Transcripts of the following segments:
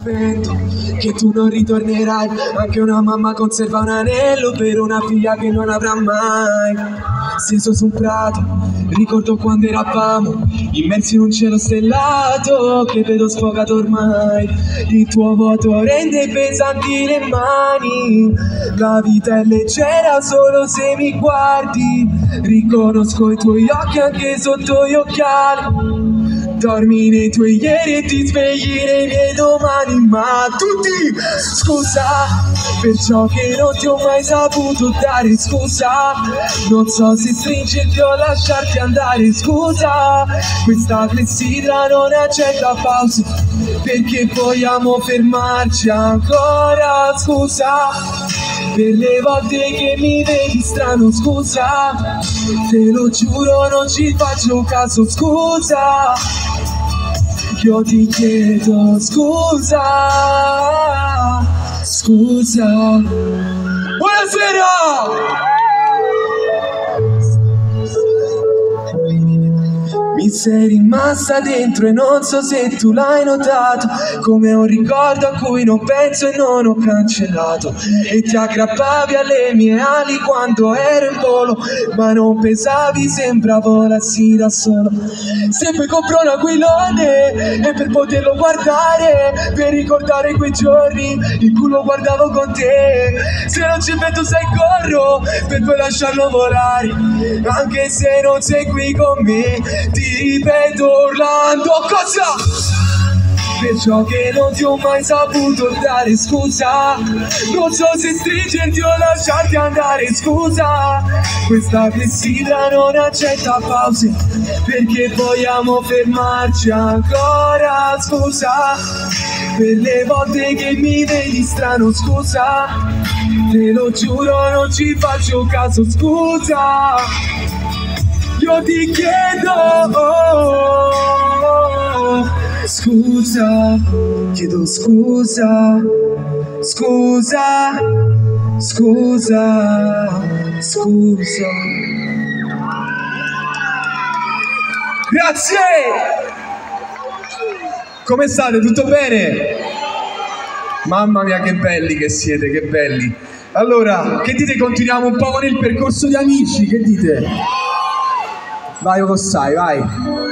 Che tu non ritornerai, anche una mamma conserva un anello per una figlia che non avrà mai. Steso su un prato, ricordo quando eravamo immersi in un cielo stellato che vedo sfogato ormai. Il tuo vuoto rende pesanti le mani, la vita è leggera solo se mi guardi. Riconosco i tuoi occhi anche sotto gli occhiali. Dormi nei tuoi ieri e ti svegli nei miei domani, ma tutti scusa per ciò che non ti ho mai saputo dare, scusa. Non so se stringerti o lasciarti andare, scusa. Questa clessidra non accetta pause, perché vogliamo fermarci ancora, scusa. Per le volte che mi vedi strano, scusa. Te lo giuro non ci faccio caso, scusa. Io ti chiedo scusa, scusa. Buonasera! Mi sei rimasta dentro e non so se tu l'hai notato, come un ricordo a cui non penso e non ho cancellato. E ti aggrappavi alle mie ali quando ero in volo, ma non pesavi, sembra volassi da solo. Se poi compro un aquilone e per poterlo guardare, per ricordare quei giorni in cui lo guardavo con te. Se non ci metto sai corro per poi lasciarlo volare, anche se non sei qui con me. Ti ripeto Orlando, cosa? Per ciò che non ti ho mai saputo dare, scusa. Non so se stringerti o lasciarti andare, scusa. Questa clessidra non accetta pause, perché vogliamo fermarci ancora, scusa. Per le volte che mi vedi strano, scusa. Te lo giuro non ci faccio caso, scusa. Io ti chiedo scusa, chiedo scusa, scusa, scusa, scusa. Grazie! Come state? Tutto bene? Mamma mia che belli che siete, che belli. Allora, che dite, continuiamo un po' con il percorso di Amici, che dite? Vai Cossai, vai.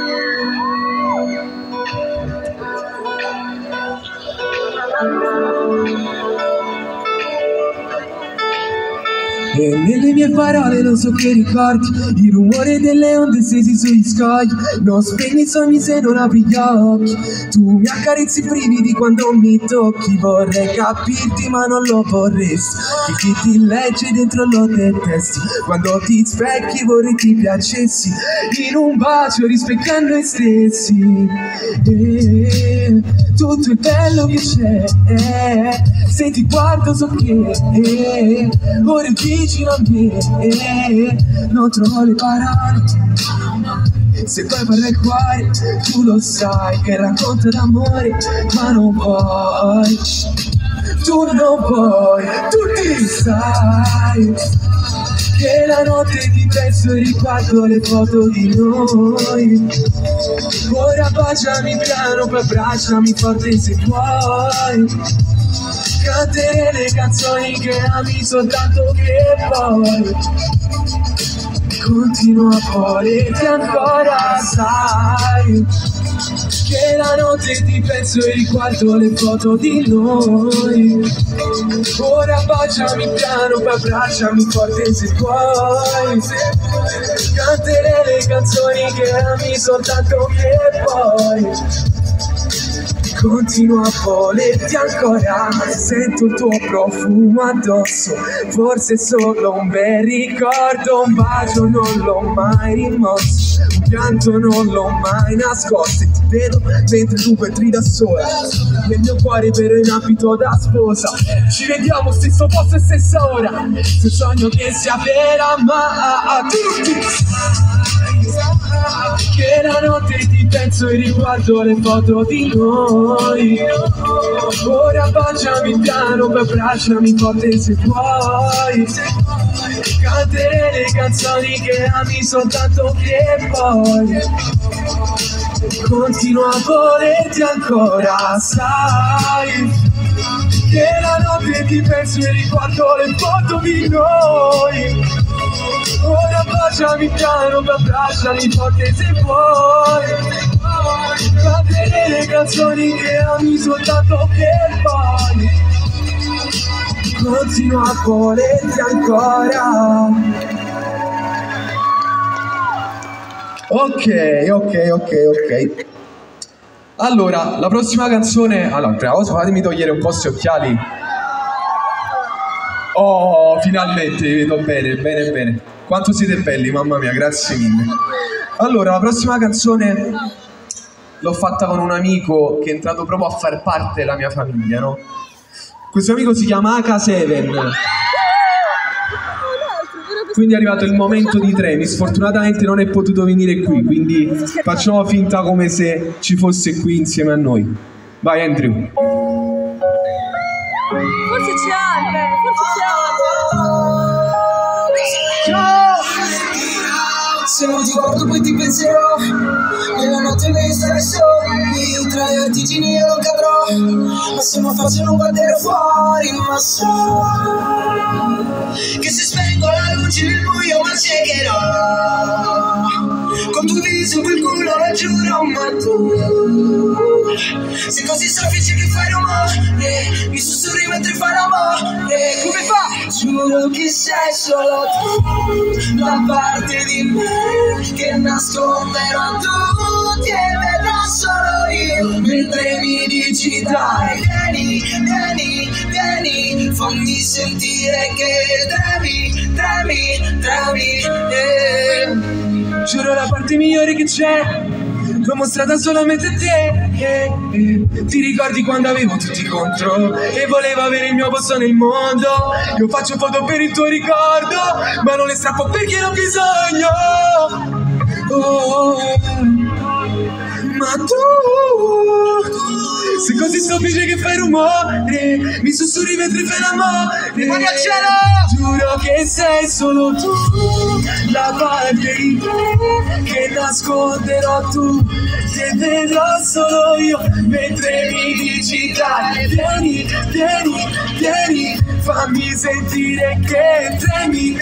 E nelle mie parole lo so che ricordi il rumore delle onde stesi sugli scogli. Non spegni i sogni se non apri gli occhi. Tu mi accarezzi i brividi quando mi tocchi. Vorrei capirti ma non lo vorresti. Chi ti legge dentro lo detesti. Quando ti specchi vorrei ti piacessi in un bacio rispecchiando noi stessi. E tutto il bello che c'è, se ti guardo so che ora è vicino a me, non trovo le parole. Se poi parla il cuore, tu lo sai che racconta d'amore, ma non vuoi, tu non vuoi, tu ti sai che la notte ti penso e riguardo le foto di noi. Ora baciami piano, poi abbracciami forte se vuoi. Cantere le canzoni che ami soltanto che poi continuo a volerti ancora, sai che la notte ti penso e riguardo le foto di noi. Ora baciami piano, poi abbracciami forte se vuoi. Cantere le canzoni che ami soltanto che poi continuo a volerti ancora, sento il tuo profumo addosso, forse solo un bel ricordo, un bacio non l'ho mai rimosso, un pianto non l'ho mai nascosto, e ti vedo mentre tu entri da sola, nel mio cuore però in abito da sposa, ci vediamo stesso posto e stessa ora, se sogno che sia vera ma a tutti. Che la notte ti penso e riguardo le foto di noi. Ora baciami piano, poi abbracciami forte se vuoi. Cantere le canzoni che ami soltanto che poi continuo a volerti ancora, sai ti penso e ricordo le foto di noi. Ora baciami piano, abbracciami forte se vuoi. Fate le canzoni che ami soltanto per poi continuo a volerti ancora. Ok. Allora, la prossima canzone. Allora, prima cosa fatemi togliere un po' questi occhiali. Oh, finalmente vi vedo bene. Quanto siete belli, mamma mia, grazie mille. Allora, la prossima canzone l'ho fatta con un amico che è entrato proprio a far parte della mia famiglia, no? Questo amico si chiama H7. Quindi è arrivato il momento di Tremi. Sfortunatamente non è potuto venire qui, quindi facciamo finta come se ci fosse qui insieme a noi. Vai Andrew. Forse c'è Albe, Se non ti guardo poi ti penserò, nella notte mi starei soli, tra i vertigini io non cadrò, ma se mi faccio non guarderò fuori, ma so che se spengo la luce nel buio mi acceccherò, con tuo viso quel culo lo giuro, ma tu sei così soffice che fai rumore, mi sussurri mentre fai l'amore, come fa? Giuro che sei solo tu, da parte di me, che nasconderò tutti e vedrò solo io, mentre mi dici dai, vieni, fammi sentire che tremi, Giuro la parte migliore che c'è l'ho mostrata solamente a te. Ti ricordi quando avevo tutti contro e volevo avere il mio posto nel mondo? Io faccio foto per il tuo ricordo, ma non le strappo perché non ho bisogno. Ma tu sei così soffice che fai rumore, mi sussurri mentre fai l'amore. Mani al cielo! Giuro che sei solo tu, la parte di te che nasconderò tu, che vedrò solo io, mentre mi dici dai, vieni, fammi sentire che tremi.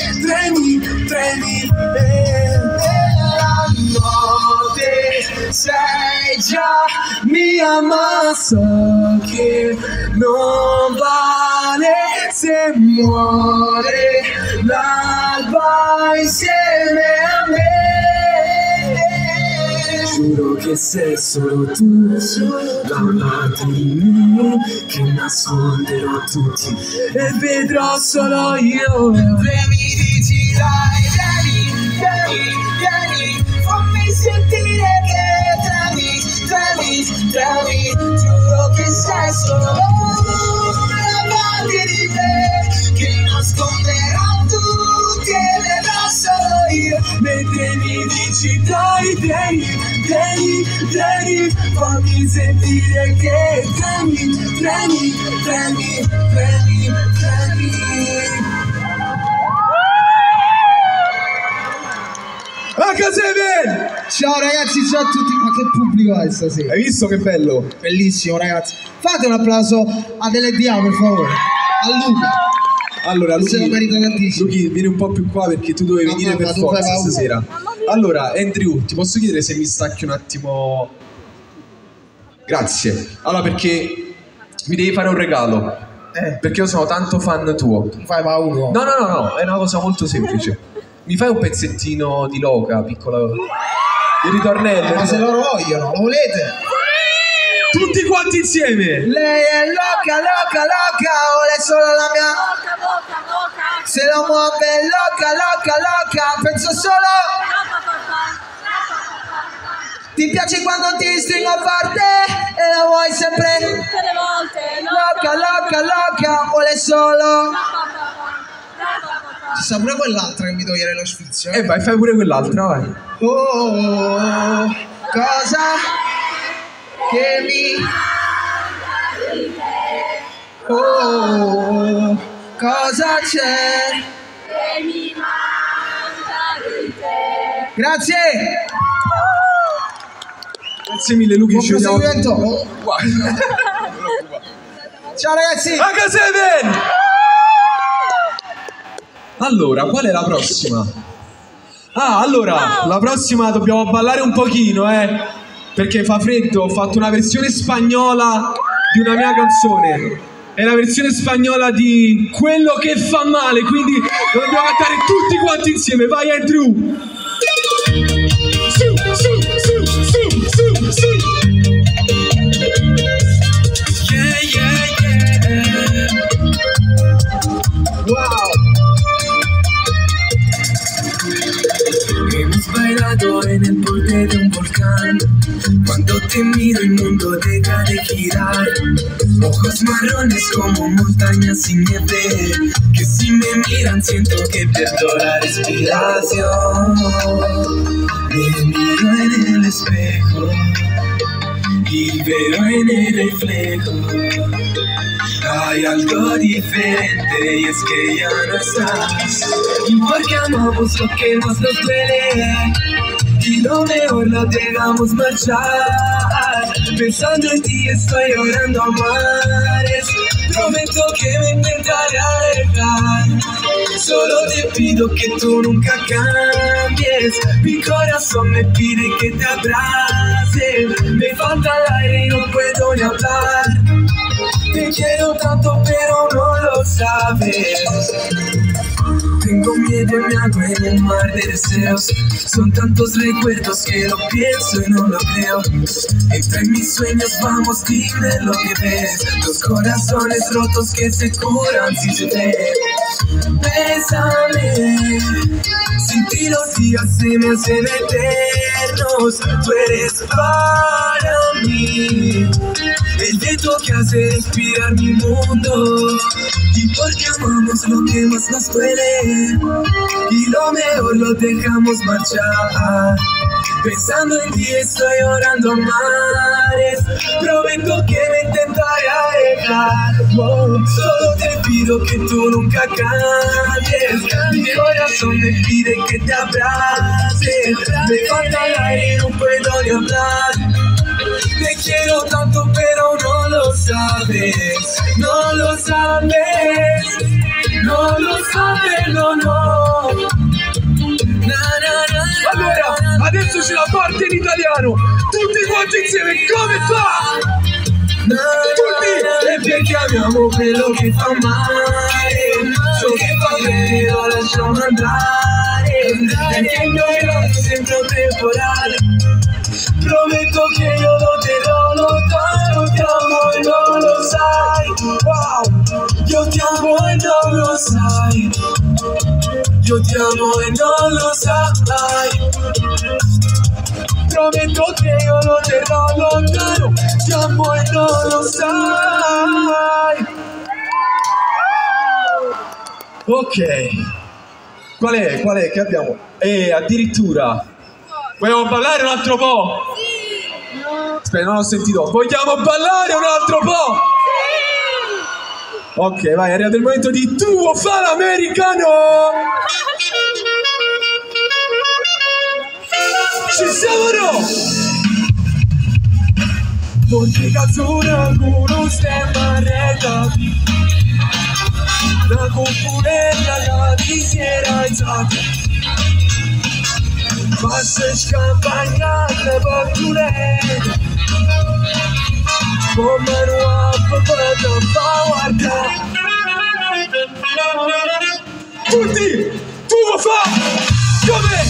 La notte sei già mia, ma so che non vale se muore l'alba insieme a me. Giuro che sei solo tu, la parte di me che nasconderò tutti e vedrò solo io. Mentre mi dici dai, vieni, fammi sentire che tremi, giuro che sei solo una parte di me, che nasconderò tutti e vedrò solo io. Mentre mi dici dai, vieni, fammi sentire che tremi. H7! Ciao ragazzi, ciao a tutti, ma che pubblico è stasera? Hai visto che bello? Bellissimo ragazzi, fate un applauso ad LDA per favore, a Luca. Allora, se lo merita tantissimo. Luchi, vieni un po' più qua perché tu dovevi venire per forza stasera. Allora, Andrew, ti posso chiedere se mi stacchi un attimo? Grazie. Allora, perché mi devi fare un regalo. Perché io sono tanto fan tuo. Mi fai paura? No, è una cosa molto semplice. Mi fai un pezzettino di Loca, piccolo? Il ritornello. Ma se loro vogliono, lo volete? Tutti quanti insieme! Lei è loca, vuole solo la mia. Se lo muove loca, penso solo. Ti piace quando ti stringo forte e la vuoi sempre? tutte le volte. Loca, vuole solo. Ci sta pure quell'altra che mi togliere lo sfizio. Vai, fai pure quell'altra, vai. Oh, cosa che mi... Oh, cosa c'è? Che mi manca di te. Grazie! Grazie mille, Luchi. Buon Ci vediamo. proseguimento. Ciao ragazzi! H7! Allora, qual è la prossima? Ah, allora, la prossima dobbiamo ballare un pochino, perché fa freddo. Ho fatto una versione spagnola di una mia canzone. È la versione spagnola di Quello che fa male, quindi lo dobbiamo cantare tutti quanti insieme. Vai, Andrew! Su, su, su, su, su, su. Yeah, yeah, yeah. Wow! Hemos bailado en el borde de un volcán. Cuando te miro el mundo deja de girar. Ojos marrones como montañas sin nieve, que si me miran siento que pierdo la respiración. Me miro en el espejo y veo en el reflejo hay algo diferente y es que ya no estás. Y porque amamos lo que más nos duele y lo mejor lo dejamos marchar. Pensando en ti estoy orando a mares. Prometo que me intentaré alejar. Solo te pido que tú nunca cambies. Mi corazón me pide que te abrace. Me falta el aire y no puedo ni hablar. Te quiero tanto pero no lo sabes. Tengo miedo y me hago en un mar de deseos. Son tantos recuerdos que lo pienso y no lo creo. Entre mis sueños vamos, dime lo que ves. Los corazones rotos que se curan si se ven. Bésame, sin ti los días se me hacen eternos. Tú eres para mí el viento que hace respirar mi mundo. Y porque amamos lo que más nos duele y lo mejor lo dejamos marchar. Pensando en ti estoy orando a mares. Prometo que me intentaré alejar. Solo te pido que tú nunca cambies. Mi corazón me pide que te abrace. Me falta el aire y no puedo ni hablar. Te quiero tanto pero no lo sabes. No lo sabes. No lo sabes, no, no. Allora, adesso c'è la parte in italiano. Tutti quanti insieme, come fa? Tutti, e perché amiamo quello che fa male. Ciò che fa bene lo lasciamo andare. Perché il mio amore sembra un temporale. Prometto che io lo terrò lontano. Ti amo e non lo sai. Wow, io ti amo e non lo sai. Io ti amo e non lo sai. Prometto che io lo terrò lontano. Ti amo e non lo sai. Ok. Qual è? Che abbiamo? Addirittura. Vogliamo ballare un altro po'? Sì! Aspetta, non ho sentito. Vogliamo ballare un altro po'? Sì! Ok, vai, è arrivato il momento di tuo fan americano! Ci siamo, no? Monte cazzone con uno stemma arredati. La componella che ti si era alzata. Passa scampagnata per tu lei. Come nuovo per te fa guardare. Tutti! Tu lo fa! Come?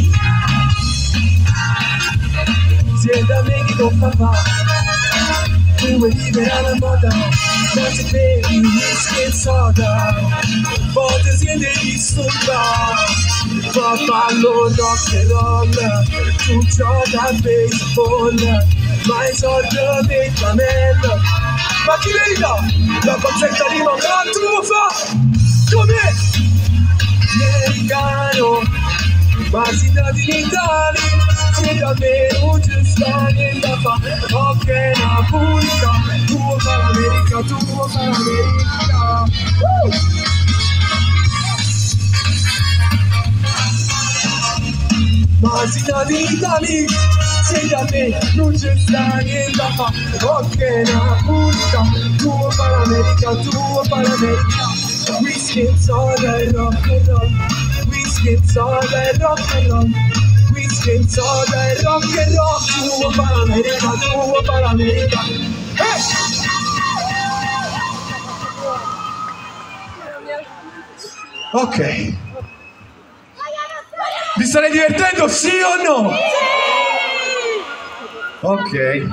Siete amici con papà. Tu vuoi vivere alla moda. Non ti bevi mi scherzata. Poi ti siete disturbati. Papallo rock and roll, tu gioca a baseball, ma i soldi per camella. Ma chi merita? La pazzetta di mamma, tu lo fa? Come? Americano, ma si dà in Italia, si da me non ci sta niente da fa. Ok, Napolita, tu fa l'America, tu fa l'America. Ma si da in Italia, si da me non ci sta niente da fa. Ok, Napolita, tu fa l'America, tu fa l'America. Whisky e soda e rock and roll. Whisky e soda e rock and roll. Whisky e soda e rock and roll. Tu vuoi fare l'America, tu vuoi fare l'America. Ok. Vi state divertendo, sì o no? Ok.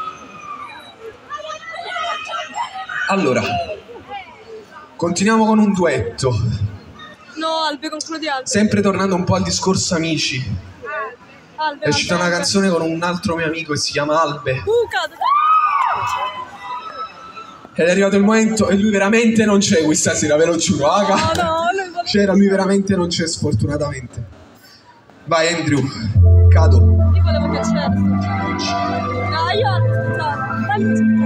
Allora, continuiamo con un duetto. No, Albe, concludiamo. Sempre tornando un po' al discorso amici. Albe, È uscita una canzone con un altro mio amico che si chiama Albe. cado. Ed è arrivato il momento e lui veramente non c'è questa sera, ve lo giuro. No, lui vuole... C'era, lui veramente non c'è, sfortunatamente. Vai Andrew, cado. Io volevo che c'era. No, io aspettavo. Dai,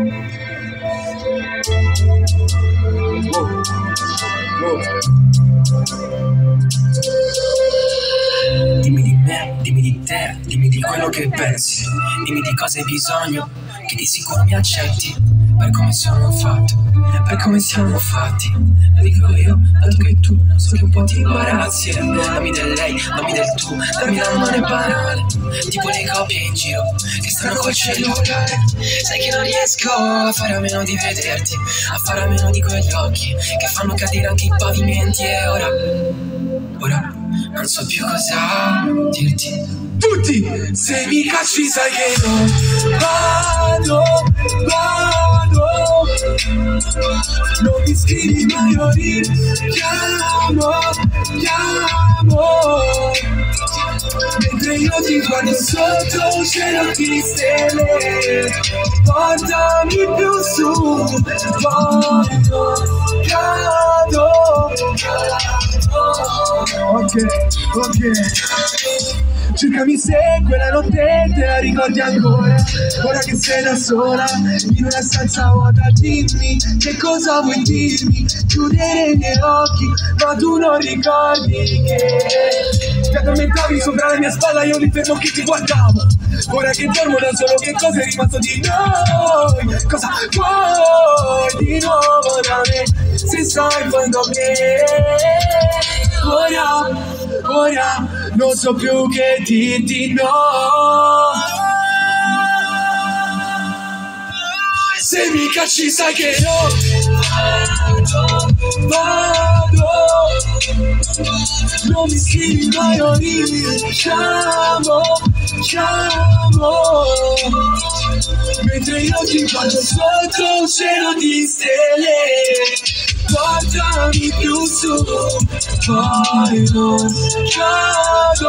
Dimmi di me, dimmi di te, dimmi di quello che pensi, dimmi di cosa hai bisogno, che di sicuro mi accetti, per come sono fatto, per come siamo fatti. Lo dico io, dato che tu so che un po' ti imbarazzi. Dammi del lei, dammi del tu, dammi la mano è banale, tipo le coppie in giro che stanno col cellulare. Sai che non riesco a fare a meno di vederti, a fare a meno di quegli occhi che fanno cadere anche i pavimenti. E ora non so più cosa dirti. Tutti, se mi cacci sai che no. Vado. Non mi scrivi mai, io richiamo. Mentre io ti guardo sotto un cielo di stelle, portami più su, cado. Ok. Cercami se quella notte te la ricordi ancora. Ora che sei da sola in una stanza vuota, dimmi che cosa vuoi dirmi. Chiudere i miei occhi, ma tu non ricordi che ti addormentavi sopra la mia spalla, io lì fermo che ti guardavo. Ora che dormo da solo, che cosa è rimasto di noi? Cosa vuoi di nuovo da me? Se sai in fondo che ora non so più che dirti no. Se mi cacci sai che no. Vado. Non mi scrivi mai, io richiamo. Mentre io ti guardo sotto un cielo di stelle, portami più su, poi non cado.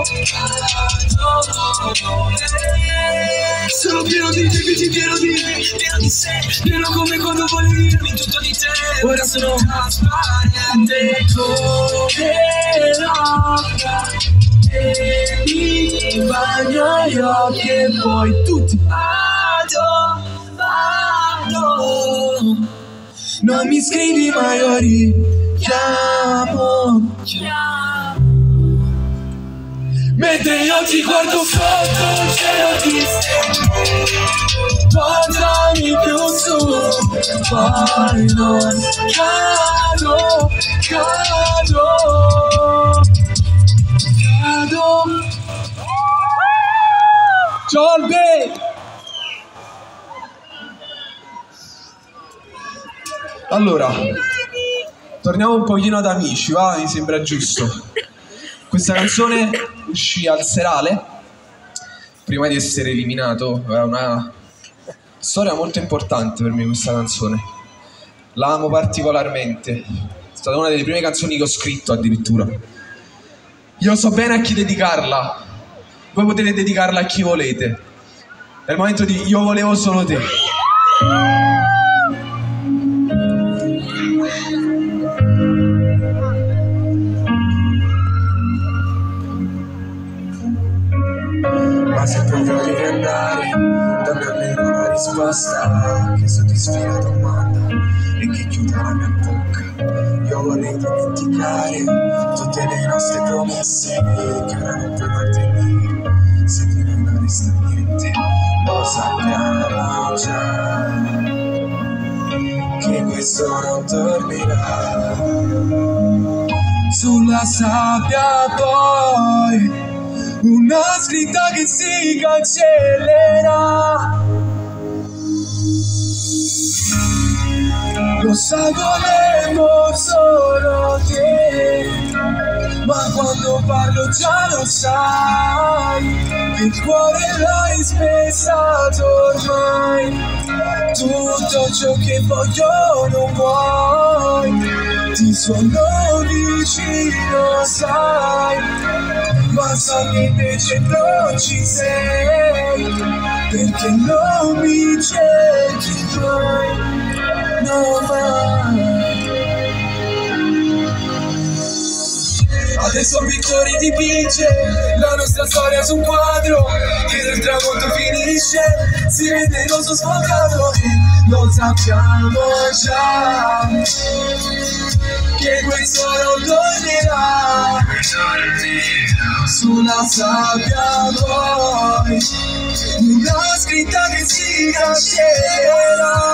Sono pieno di te, pieno di me, pieno di sé, pieno come quando volevi dirmi tutto di te. Ora sono trasparente come l'acqua e mi bagno gli occhi e poi tutti vado. Non mi scrivi mai, io richiamo. Mentre io ti guardo sotto un cielo di stelle, portami più su, poi non cado. Ciolbe! Allora, torniamo un pochino ad amici, va? Mi sembra giusto. Questa canzone uscì al serale, prima di essere eliminato. È una storia molto importante per me questa canzone. La amo particolarmente. È stata una delle prime canzoni che ho scritto addirittura. Io so bene a chi dedicarla. Voi potete dedicarla a chi volete. È il momento di Io volevo solo te. Ma se proprio devi andare, dammi almeno una risposta che soddisfi la domanda e che chiuda la mia bocca. Io vorrei dimenticare tutte le nostre promesse che ora non puoi mantenere. Se di noi non resta niente, lo sappiamo già, che questo non tornerà. Sulla sabbia poi una scritta che si cancellerà. Lo sai, volevo solo te, ma quando parlo già lo sai, che il cuore l'hai spezzato ormai. Tutto ciò che voglio non vuoi, ti sono vicino, sai, ma so che invece non ci sei, perché non mi cerchi mai, no mai. Adesso il pittore dipinge la nostra storia su un quadro che nel tramonto finisce, si vede il rosso sfocato e lo sappiamo già che questo non tornerà. Sulla sabbia poi una scritta che si cancellerà.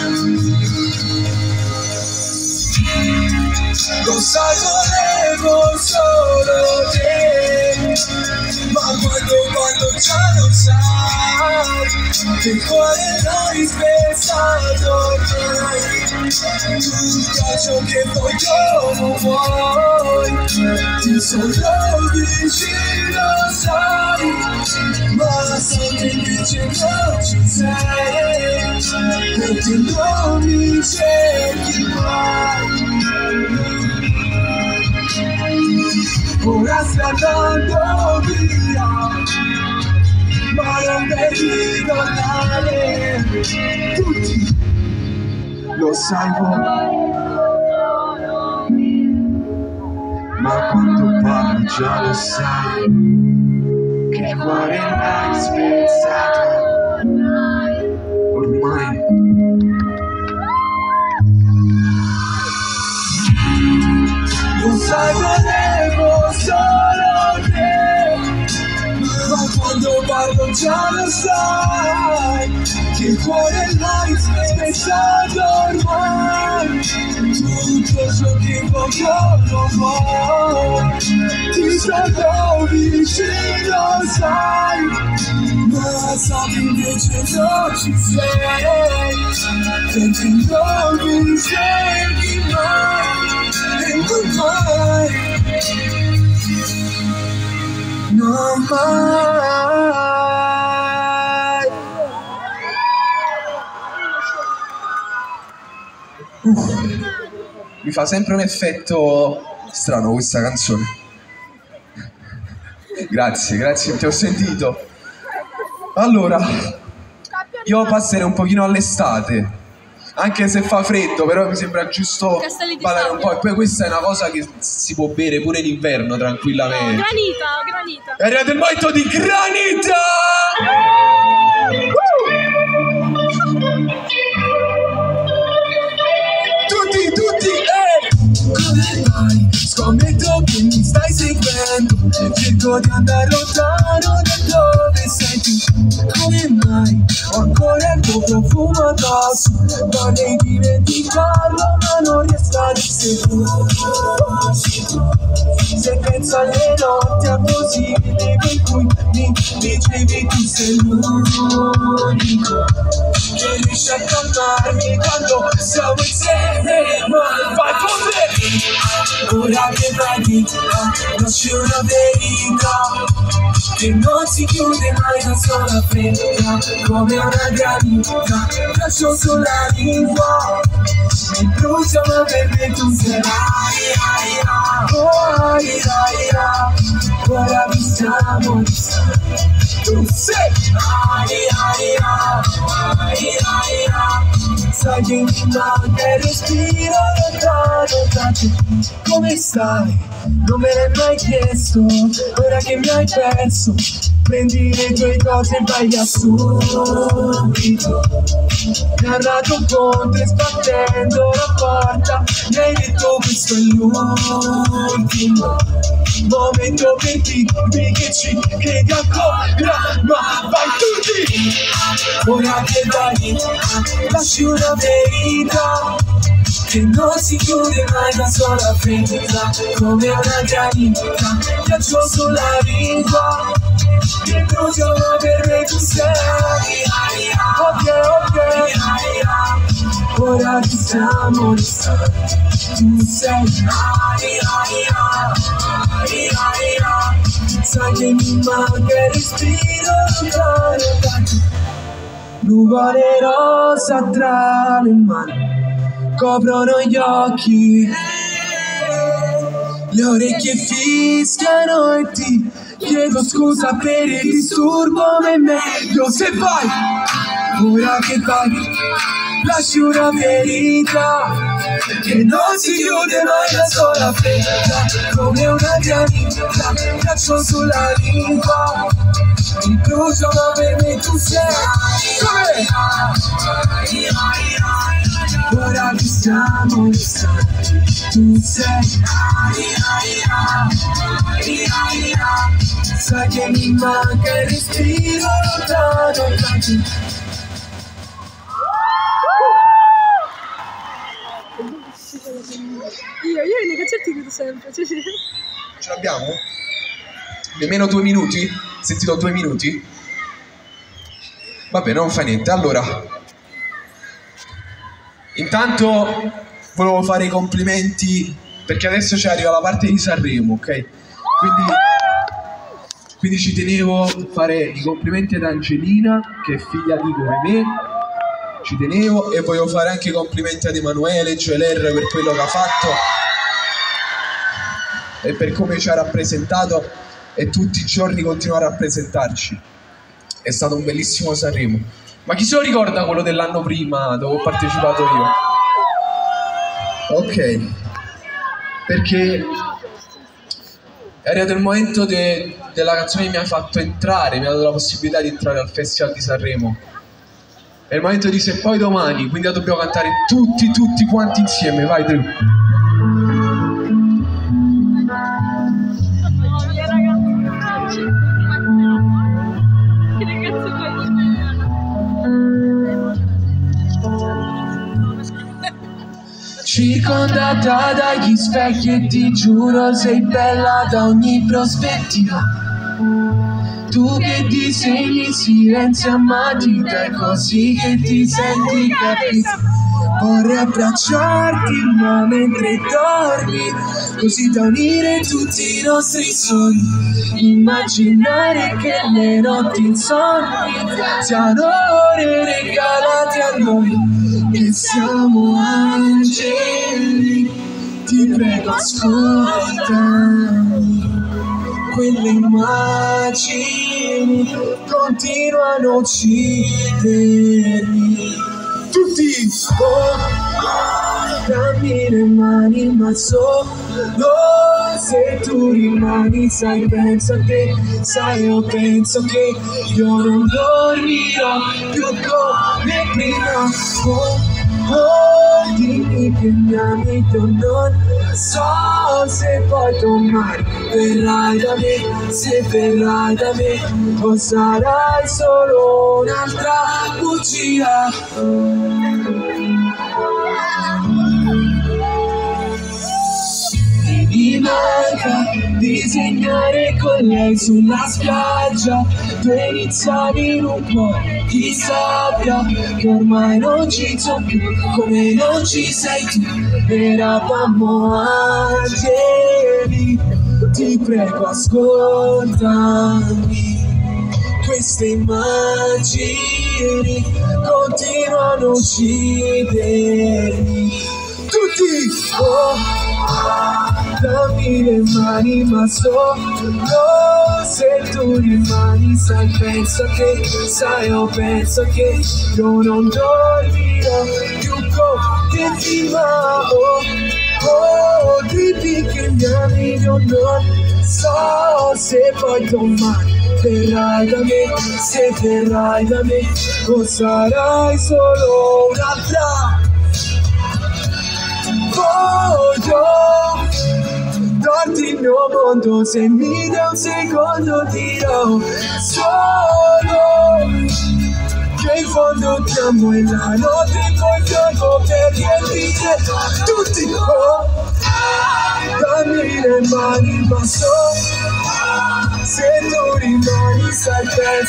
Lo sai, volevo solo te, ma quando parlo già lo sai, che il cuore l'hai spezzato ormai. Tutto ciò che voglio non vuoi, ti sono vicino, sai, ma so che invece non ci sei, perché non mi cerchi mai. Ora stai andando via, ma non devi tornare. Tutti lo sai voi, ma quando parli già lo sai, che il cuore l'hai spezzato ormai. Lo sai, volevo solo te, ma quando parlo già lo sai, che il cuore l'hai spezzato ormai. Tutto ciò che voglio non vuoi, ti sono vicino, sai, ma so che invece non ci sei, perché non mi cerchi mai. Non mai, non mai. Mi fa sempre un effetto strano questa canzone. Grazie, grazie, ti ho sentito. Allora, io passerei un pochino all'estate. Anche se fa freddo, però mi sembra giusto ballare un po'. E poi questa è una cosa che si può bere pure d'inverno tranquillamente. No, granita. È arrivato il momento di granita! Tutti, come mai? Scommetto che mi stai seguendo, cerco di andare lontano da dove sei tu. Come mai? Ho ancora il tuo profumo addosso, vorrei dimenticarlo ma non riesco ad essere tu. Se penso alle notti abusive per cui mi dicevi tu sei l'unico che riesce a calmarmi quando siamo insieme, ma vai con me. Ora che vai via, lasci una verità che non si chiude mai da sola fredda, come una granita, lascio sulla lingua, mi brucia ma per me tu sarai, ora mi stiamo tu sei, sai che mi manca il respiro lontano da te. Come stai? Non me l'hai mai chiesto, ora che mi hai perso, prendi le tue cose e vai via subito. Narrato un ponte sbattendo la porta, mi hai detto questo è l'ultimo momento per dirmi che ci credi ancora, ma vai tutti. Ora che vai, lasci una verità che non si chiude mai da sola fredda, come una granita, ghiaccio sulla vita, che bruciano per me tu sei. Ok, ora che siamo distanti, tu sei. Sai che mi manca il respiro lontano, nuvole rosa tra le mani coprono gli occhi, le orecchie fischiano e ti chiedo scusa per il disturbo, ma è meglio se vai. Ora che vai, lasci una ferita che non si chiude mai da sola fredda, come una granita, ghiaccio sulla vita, mi bruciano per me tu sei. Ora che siamo distanti, tu sei. Sai che mi manca il respiro lontano da te. Io nei concerti vedo sempre. Ce l'abbiamo? Nemmeno 2 minuti? Se ti do 2 minuti? Vabbè, non fa niente. Allora, intanto volevo fare i complimenti, perché adesso ci arriva la parte di Sanremo, ok? Quindi ci tenevo a fare i complimenti ad Angelina, che è figlia di come me. Ci tenevo, e voglio fare anche i complimenti ad Emanuele Geler per quello che ha fatto e per come ci ha rappresentato e tutti i giorni continua a rappresentarci. È stato un bellissimo Sanremo. Ma chi se lo ricorda quello dell'anno prima dove ho partecipato io? Ok, perché è arrivato il momento della canzone che mi ha fatto entrare, mi ha dato la possibilità di entrare al Festival di Sanremo. È il momento di Se poi domani, quindi la dobbiamo cantare tutti quanti insieme. Vai Drew. Circondata dagli specchi e ti giuro sei bella da ogni prospettiva. Tu che disegni silenzio a matita, è così che ti senti capita. Vorrei abbracciarti ma mentre dormi, così da unire tutti i nostri sogni. Immaginare che le notti insonni siano ore regalate a noi, che siamo angeli. Ti prego ascoltami, quelle immagini continuano a uccidermi. Tutti, dammi le mani, ma solo se tu rimani. Sai, penso a te, sai, io penso che io non dormirò più come prima. Dimmi che mi ami, io non so se poi domani verrai da me, se verrai da me, o sarai solo un'altra bugia. Mi manca disegnare con lei sulla spiaggia, due iniziali in un po' di sabbia, che ormai non ci sono più, come non ci sei tu. Eravamo angeli, ti prego ascoltami, queste immagini continuano a uccidermi. Tutti, dammi le mani, ma solo se tu rimani. Sai, penso che, sai, io penso che io non dormirò più come prima. Dimmi che mi ami, io non so se poi domani verrai da me, se verrai da me, o sarai solo un'altra. Voglio darti il mio mondo, se mi dai un secondo dirò solo che in fondo ti amo e la notte poi gioco per riempire tutti. Oh, dammi le mani ma so, se tu rimani sai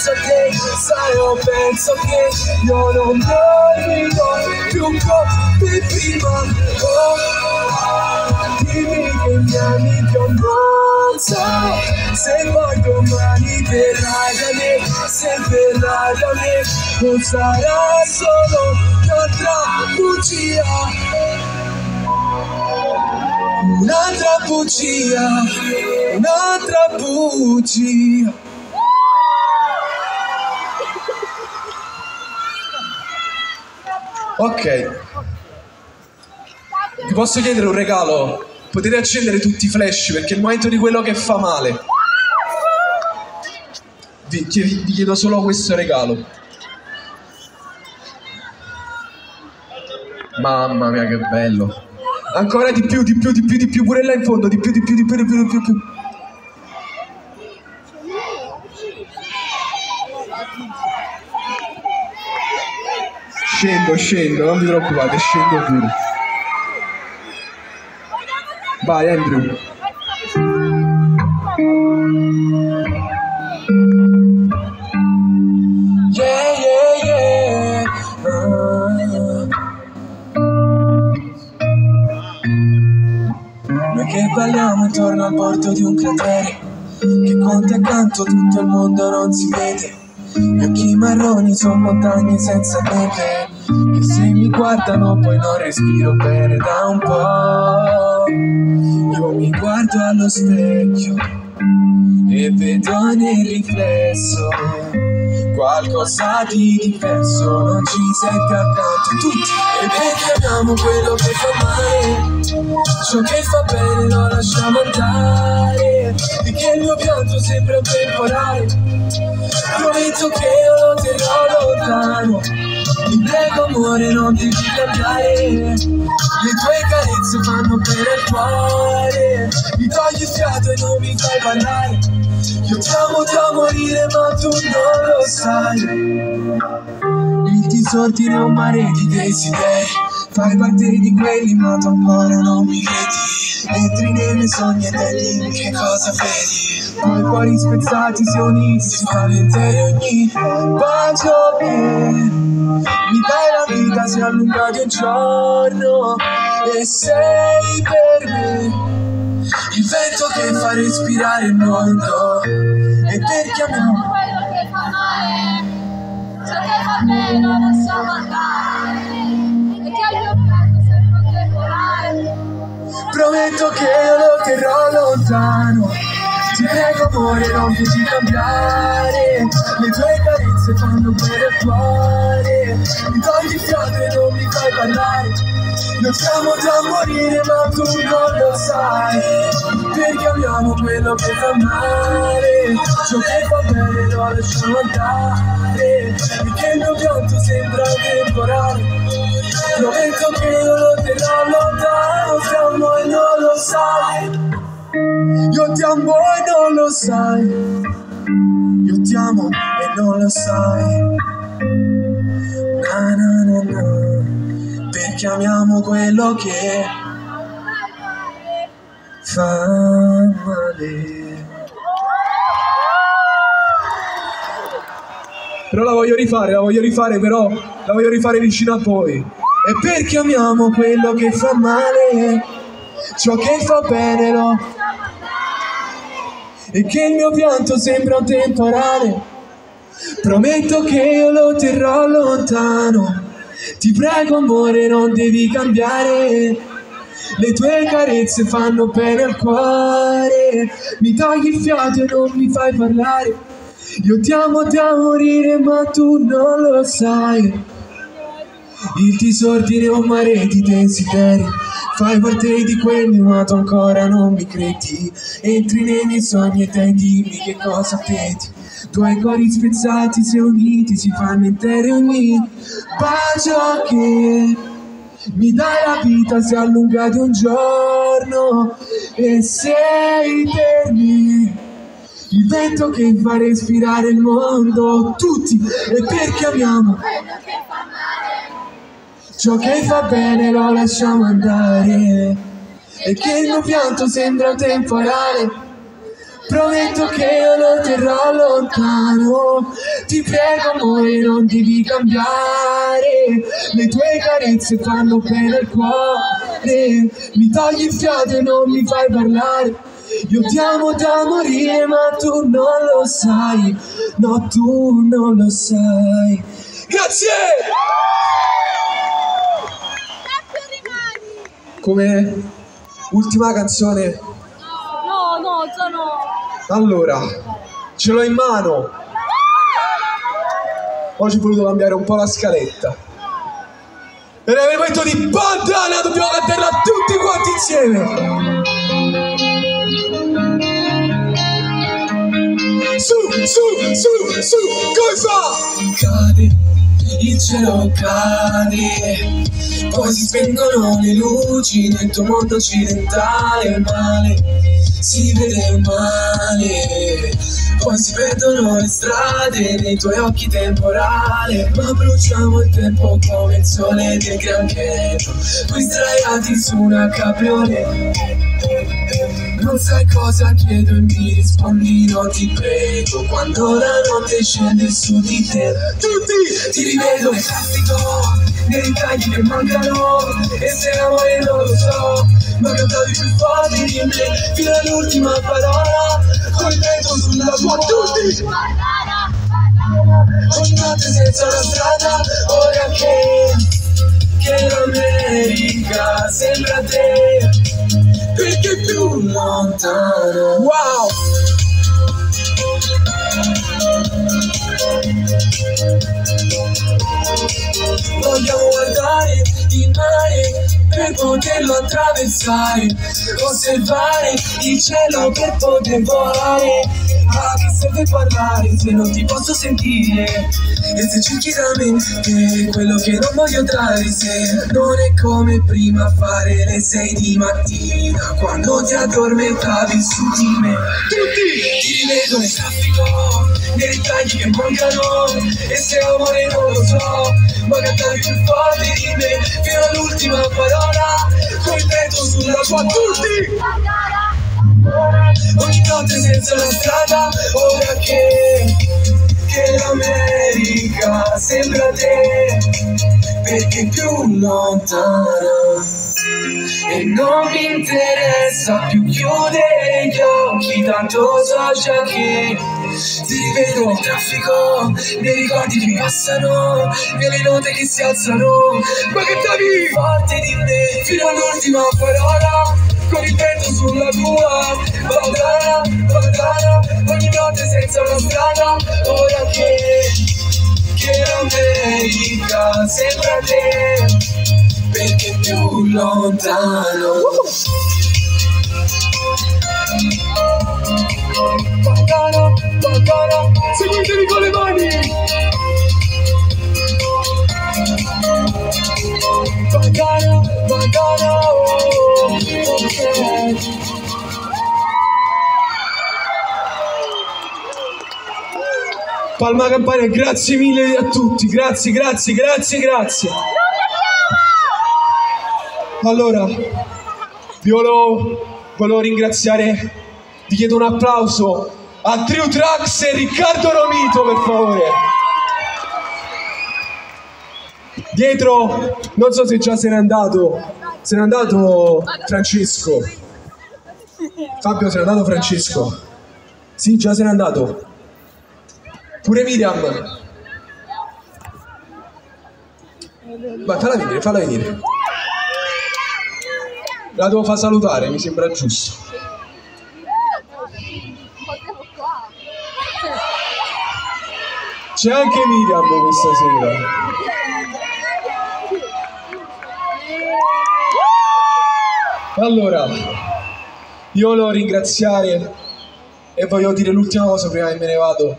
penso che io non dormirò più come prima. Oh, dimmi che mi ami più non so, se poi domani verrai da me, se verrai da me non sarà solo un'altra bugia, un'altra bugia, un'altra bugia. Ok, vi posso chiedere un regalo? Potete accendere tutti i flash perché è il momento di quello che fa male. Vi chiedo solo questo regalo. Mamma mia che bello. Ancora di più, pure là in fondo, di più. Scendo, non vi preoccupate, scendo pure. Vai Andrew. Yeah. Noi che balliamo intorno al bordo di un cratere, che conti accanto tutto il mondo non si vede. Gli occhi marroni sono montagne senza neve, che se mi guardano poi non respiro bene da un po'. Io mi guardo allo specchio e vedo nel riflesso qualcosa di diverso, non ci senti accanto tutti. E perché amiamo quello che fa male, ciò che fa bene lo lasciamo andare, e che il mio pianto sembra un temporale. Prometto che io lo terrò lontano, ti prego amore non devi cambiare, le tue carezze fanno bene al cuore, mi togli il fiato e non mi fai parlare. Io ti amo da morire ma tu non lo sai. Il disordine è un mare di desideri, fai parte di quelli ma tu ancora non mi vedi. Entri nei miei sogni e dimmi che cosa vedi. Poi cuori spezzati si uniti, si fanno interi ogni bacio che mi dai la vita si allunga di un giorno, e sei per me il vento che fa respirare il mondo. E perché amiamo quello che fa male, ciò che fa bene lo lasciamo andare, e che il mio pianto sempre un temporale. prometto che io lo terrò lontano, ti prego amore non devi cambiare, le tue carezze fanno bene al cuore, mi togli il fiato e non mi fai parlare. Io ti amo da morire ma tu non lo sai, perché amiamo quello che fa male, ciò che fa bene lo lasciamo andare, e che il mio pianto sembra temporale. Prometto che io lo terrò lontano, ti amo e non lo sai. Io ti amo e non lo sai, io ti amo e non lo sai. Na, perché amiamo quello che fa male. Però la voglio rifare, però la voglio rifare vicino a voi. E perché amiamo quello che fa male, ciò che fa bene lo, e che il mio pianto sembra un temporale. Prometto che io lo terrò lontano, ti prego amore non devi cambiare, le tue carezze fanno bene al cuore, mi togli il fiato e non mi fai parlare. Io ti amo da morire ma tu non lo sai. Il disordine è un mare di desideri, fai parte di quelli ma tu ancora non mi credi. Entri nei miei sogni e te dimmi che cosa vedi. Due cuori spezzati se uniti si fanno interi ogni bacio che mi dai la vita si allunga di un giorno, e sei per me il vento che fa respirare il mondo, tutti, e perché amiamo ciò che fa bene lo lasciamo andare, e che il mio pianto sembra un temporale. Prometto che io lo terrò lontano, ti prego amore non devi cambiare, le tue carezze fanno bene al cuore, mi togli il fiato e non mi fai parlare, io ti amo da morire ma tu non lo sai, no tu non lo sai. Grazie! Come ultima canzone. No, sono... Allora, ce l'ho in mano. Oggi ho voluto cambiare un po' la scaletta. Era il momento di Bandana, dobbiamo cantarla tutti quanti insieme. Su, come fa? Cade, il cielo cade, poi si spengono le luci nel tuo mondo occidentale, male, si vede male, poi si perdono le strade nei tuoi occhi temporale, ma bruciamo il tempo come il sole del Gran Pietro, qui sdraiati su una cabriolet. Non sai cosa chiedo e mi rispondi no ti prego, quando la notte scende su di te. Tutti ti rivedo nel traffico, nei ritagli che mancano, e se amore non lo so, ma cantavi più forte di me, fino all'ultima parola, col vento sulla tua. Tutti! Ogni notte senza una strada, ora che l'America sembra te, perché più lontano. Wow! Vogliamo guardare il mare per poterlo attraversare, osservare il cielo per poter volare. Ah, che serve parlare se non ti posso sentire, e se cerchi da me quello che non voglio dare, se non è come prima fare le 6 di mattina quando ti addormentavi su di me. Tutti ti rivedo nel traffico, nei ritagli che mancano, e se amore non lo so, ma cantavi più forte di me, fino all'ultima parola, col vento sulla tua. Tutti! Ogni notte senza una strada, ora che l'America sembra te, perché più lontana, e non mi interessa più chiudere gli occhi, tanto so già che ti rivedo nel traffico, nei ricordi che passano, nelle note che si alzano, ma cantavi forte di me, fino all'ultima parola, con il vento sulla tua. Bandana, bandana, ogni notte senza una strada, ora che l'America sembra te, perché più lontano. Bandana, bandana, seguitemi con le mani. Bandana, bandana, oh, okay. Palma Campania, grazie mille a tutti, grazie. Allora, vi volevo ringraziare, vi chiedo un applauso a Trio Trax e Riccardo Romito, per favore. Dietro, non so se già se n'è andato Francesco. Fabio, se n'è andato Francesco? Sì, già se n'è andato. Pure Miriam. Vai, falla venire. La devo far salutare, mi sembra giusto. C'è anche Miriam questa sera. Allora, io volevo ringraziare e voglio dire l'ultima cosa prima che me ne vado.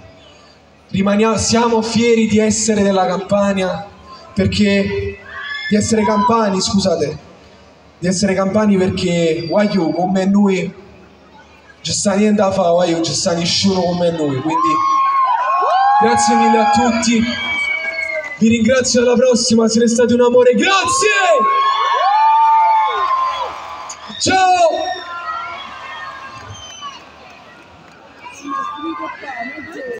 Siamo fieri di essere della Campania, perché di essere campani perché Waiu come noi ci sta niente da fare, io ci sta nessuno come noi, quindi grazie mille a tutti, vi ringrazio, alla prossima, siete stati un amore, grazie! Ciao!